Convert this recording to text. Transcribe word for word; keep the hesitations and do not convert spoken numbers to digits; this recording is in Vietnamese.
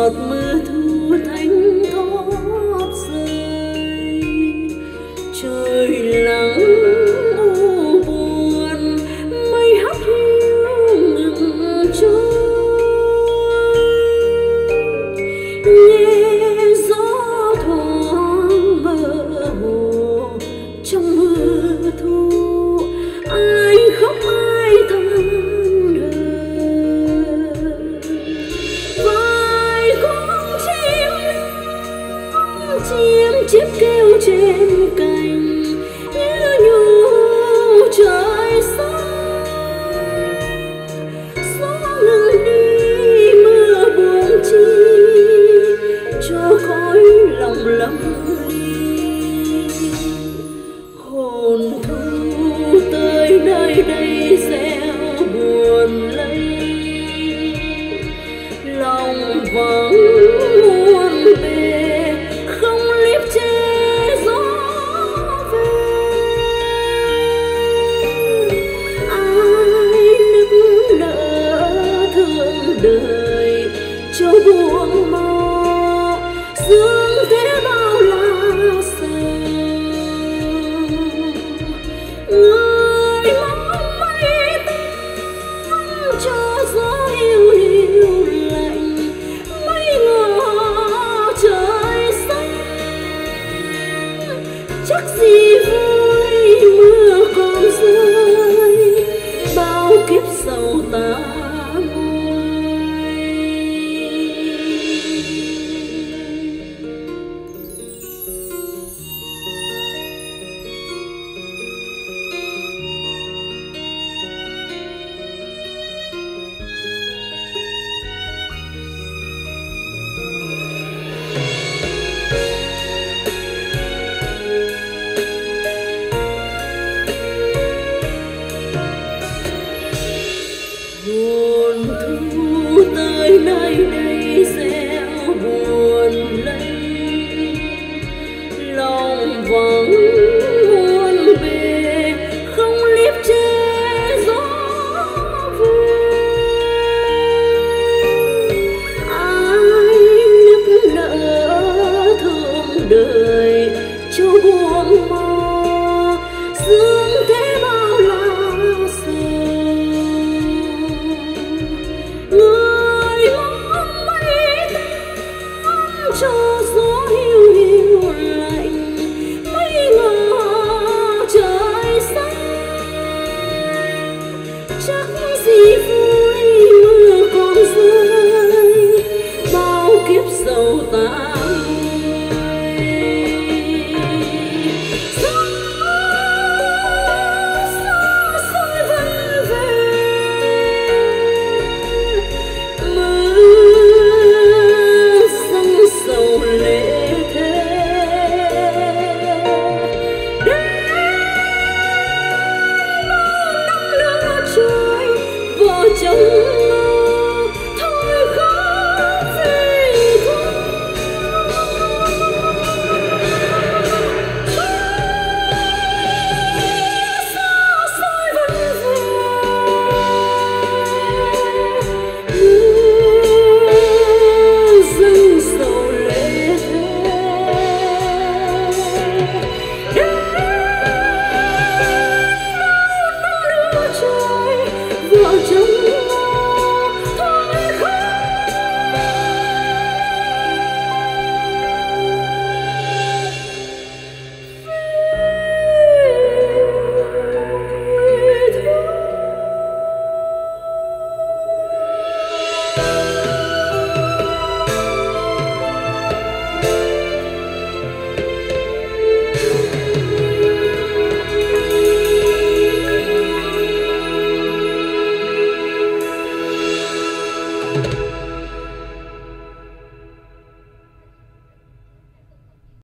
giọt mưa thu thánh thót rơi, trời lặng u buồn, mây hắt hiu ngừng trôi. Nghe gió thoáng mơ hồ trong mưa thu, ai khóc ai than thở. Vài con chim non chim chiếc kêu trên cành, như nhủ trời xanh. Gió ngừng đi mưa buồn chi, cho cõi lòng lặng ly. Hồn thu tới nơi đây gieo buồn lây, lòng vắng muôn bề không liếp chê gió về. Ai nức nở thương đời cho buông màu, dương thế bao la sầu. Người mong mây tan cho gió hiu hiu lạnh, mây ngỏ trời xanh. Chắc gì vui mưa còn rơi, bao kiếp sầu ta ngồi.